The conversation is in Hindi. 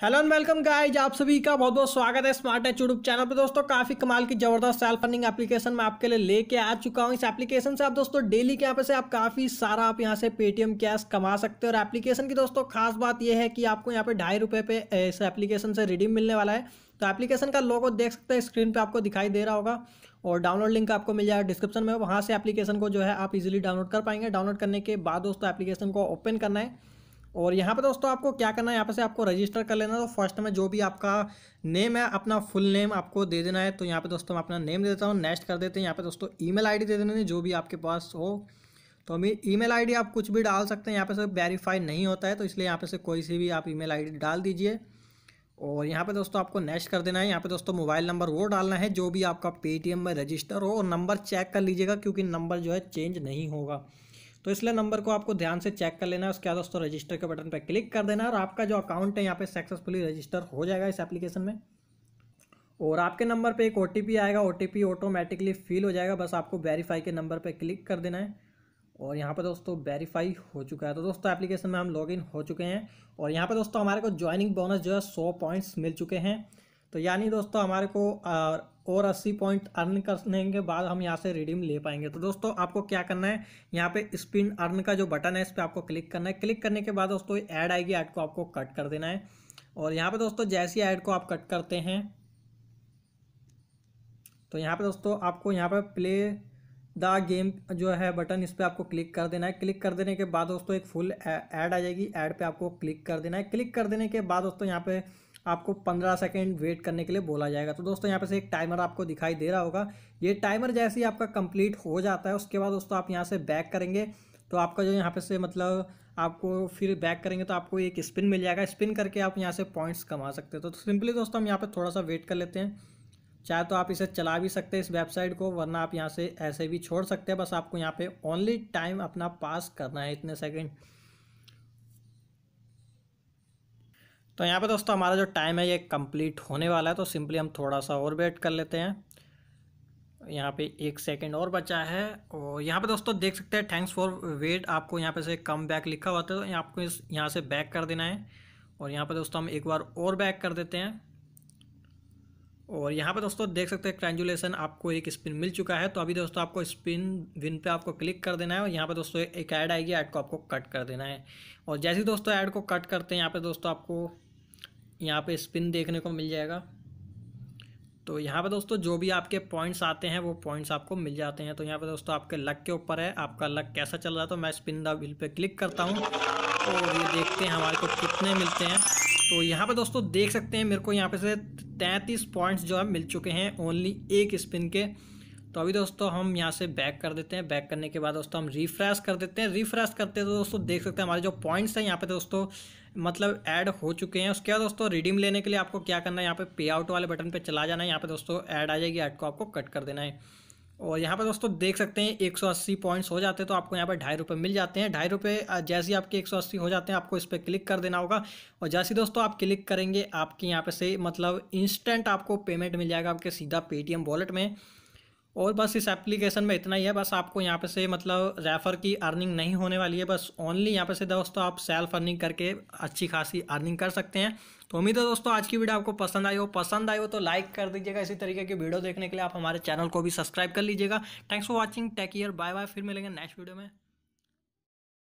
हेलो एंड वेलकम गाइज, आप सभी का बहुत बहुत स्वागत है स्मार्ट एच यूट्यूब चैनल पे। दोस्तों काफ़ी कमाल की ज़बरदस्त सेल्फ अर्निंग एप्लीकेशन मैं आपके लिए लेके आ चुका हूँ। इस एप्लीकेशन से आप दोस्तों डेली के यहाँ पे से आप काफ़ी सारा आप यहाँ से पेटीएम कैश कमा सकते हो। और एप्लीकेशन की दोस्तों खास बात यह है कि आपको यहाँ पे ₹2.5 पे इस एप्लीकेशन से रिडीम मिलने वाला है। तो एप्लीकेशन का लोगो देख सकते हैं, स्क्रीन पर आपको दिखाई दे रहा होगा और डाउनलोड लिंक आपको मिल जाएगा डिस्क्रिप्शन में। वहाँ से एप्लीकेशन को जो है आप इजीली डाउनलोड कर पाएंगे। डाउनलोड करने के बाद दोस्तों एप्लीकेशन को ओपन करना है और यहाँ पे दोस्तों आपको क्या करना है, यहाँ पे से आपको रजिस्टर कर लेना है। तो फर्स्ट में जो भी आपका नेम है, अपना फुल नेम आपको दे देना है। तो यहाँ पे दोस्तों मैं अपना नेम दे देता हूँ, नेक्स्ट कर देते हैं। यहाँ पे दोस्तों ईमेल आईडी दे देना है जो भी आपके पास हो। तो अभी ईमेल आईडी आप कुछ भी डाल सकते हैं, यहाँ पे से वेरीफाई नहीं होता है, तो इसलिए यहाँ पे से कोई सी भी आप ईमेल आईडी डाल दीजिए। और यहाँ पे दोस्तों आपको नेक्स्ट कर देना है। यहाँ पे दोस्तों मोबाइल नंबर वो डालना है जो भी आपका पेटीएम में रजिस्टर हो, और नंबर चेक कर लीजिएगा क्योंकि नंबर जो है चेंज नहीं होगा, तो इसलिए नंबर को आपको ध्यान से चेक कर लेना है। उसके बाद दोस्तों रजिस्टर के बटन पर क्लिक कर देना है और आपका जो अकाउंट है यहाँ पे सक्सेसफुली रजिस्टर हो जाएगा इस एप्लीकेशन में। और आपके नंबर पे एक ओटीपी आएगा, ओटीपी ऑटोमेटिकली फिल हो जाएगा। बस आपको वेरीफाई के नंबर पे क्लिक कर देना है और यहाँ पे दोस्तों वेरीफाई हो चुका है। तो दोस्तों एप्लीकेशन में हम लॉगिन हो चुके हैं और यहाँ पे दोस्तों हमारे को ज्वाइनिंग बोनस जो है 100 पॉइंट्स मिल चुके हैं। तो यानी दोस्तों हमारे को और 80 पॉइंट अर्न करने के बाद हम यहाँ से रिडीम ले पाएंगे। तो दोस्तों आपको क्या करना है, यहाँ पे स्पिन अर्न का जो बटन है इस पर आपको क्लिक करना है। क्लिक करने के बाद दोस्तों ऐड आएगी, ऐड को आपको कट कर देना है। और यहाँ पे दोस्तों जैसी ऐड को आप कट करते हैं तो यहाँ पे दोस्तों आपको यहाँ पे प्ले द गेम जो है बटन, इस पर आपको क्लिक कर देना है। क्लिक कर देने के बाद दोस्तों एक फुल ऐड आ जाएगी, ऐड पे आपको क्लिक कर देना है। क्लिक कर देने के बाद दोस्तों यहाँ पे आपको 15 सेकेंड वेट करने के लिए बोला जाएगा। तो दोस्तों यहाँ पे से एक टाइमर आपको दिखाई दे रहा होगा। ये टाइमर जैसे ही आपका कंप्लीट हो जाता है उसके बाद दोस्तों आप यहाँ से बैक करेंगे तो आपका जो यहाँ पे से मतलब आपको फिर बैक करेंगे तो आपको एक स्पिन मिल जाएगा। स्पिन करके आप यहाँ से पॉइंट्स कमा सकते हो। तो सिंपली दोस्तों हम यहाँ पे थोड़ा सा वेट कर लेते हैं। चाहे तो आप इसे चला भी सकते हैं इस वेबसाइट को, वरना आप यहाँ से ऐसे भी छोड़ सकते हैं। बस आपको यहाँ पे ओनली टाइम अपना पास करना है, इतने सेकंड। तो यहाँ पे दोस्तों हमारा जो टाइम है ये कंप्लीट होने वाला है, तो सिंपली हम थोड़ा सा और वेट कर लेते हैं। यहाँ पे 1 सेकंड और बचा है और यहाँ पे दोस्तों देख सकते हैं थैंक्स फॉर वेट, आपको यहाँ पे से कम बैक लिखा हुआ था, तो आपको यहाँ से बैक कर देना है। और यहाँ पे दोस्तों हम एक बार और बैक कर देते हैं और यहाँ पे दोस्तों देख सकते हैं कंग्रेचुलेसन, आपको एक स्पिन मिल चुका है। तो अभी दोस्तों आपको स्पिन विन पे आपको क्लिक कर देना है और यहाँ पे दोस्तों एक ऐड आएगी, ऐड को आपको कट कर देना है। और जैसे ही दोस्तों ऐड को कट करते हैं यहाँ पे दोस्तों आपको यहाँ पे स्पिन देखने को मिल जाएगा। तो यहाँ पे दोस्तों जो भी आपके पॉइंट्स आते हैं वो पॉइंट्स आपको मिल जाते हैं। तो यहाँ पे दोस्तों आपके लक के ऊपर है, आपका लक कैसा चल रहा है। तो मैं स्पिन द व्हील पे क्लिक करता हूँ और ये देखते हैं हमारे को कितने मिलते हैं। तो यहाँ पे दोस्तों देख सकते हैं मेरे को यहाँ पे से 33 पॉइंट्स जो है मिल चुके हैं ओनली एक स्पिन के। तो अभी दोस्तों हम यहाँ से बैक कर देते हैं। बैक करने के बाद दोस्तों हम रिफ्रेश कर देते हैं। रिफ्रेश करते हैं तो दोस्तों देख सकते हैं हमारे जो पॉइंट्स हैं यहाँ पे दोस्तों मतलब ऐड हो चुके हैं। उसके बाद दोस्तों रिडीम लेने के लिए आपको क्या करना है, यहाँ पे पे आउट वाले बटन पे चला जाना है। यहाँ पे दोस्तों ऐड आ जाएगी, ऐड को आपको कट कर देना है। और यहाँ पे दोस्तों देख सकते हैं 180 पॉइंट्स हो जाते हैं, तो आपको यहाँ पर ₹2.5 मिल जाते हैं। ₹2.5 जैसे ही आपके 180 हो जाते हैं आपको इस पर क्लिक कर देना होगा। और जैसे दोस्तों आप क्लिक करेंगे आपके यहाँ पे से मतलब इंस्टेंट आपको पेमेंट मिल जाएगा आपके सीधा पेटीएम वॉलेट में। और बस इस एप्लीकेशन में इतना ही है। बस आपको यहाँ पे से मतलब रेफर की अर्निंग नहीं होने वाली है, बस ओनली यहाँ पे से दोस्तों आप सेल्फ अर्निंग करके अच्छी खासी अर्निंग कर सकते हैं। तो उम्मीद है दोस्तों आज की वीडियो आपको पसंद आई हो तो लाइक कर दीजिएगा। इसी तरीके की वीडियो देखने के लिए आप हमारे चैनल को भी सब्सक्राइब कर लीजिएगा। Thanks for watching, take care, bye bye. फिर मिलेंगे नेक्स्ट वीडियो में।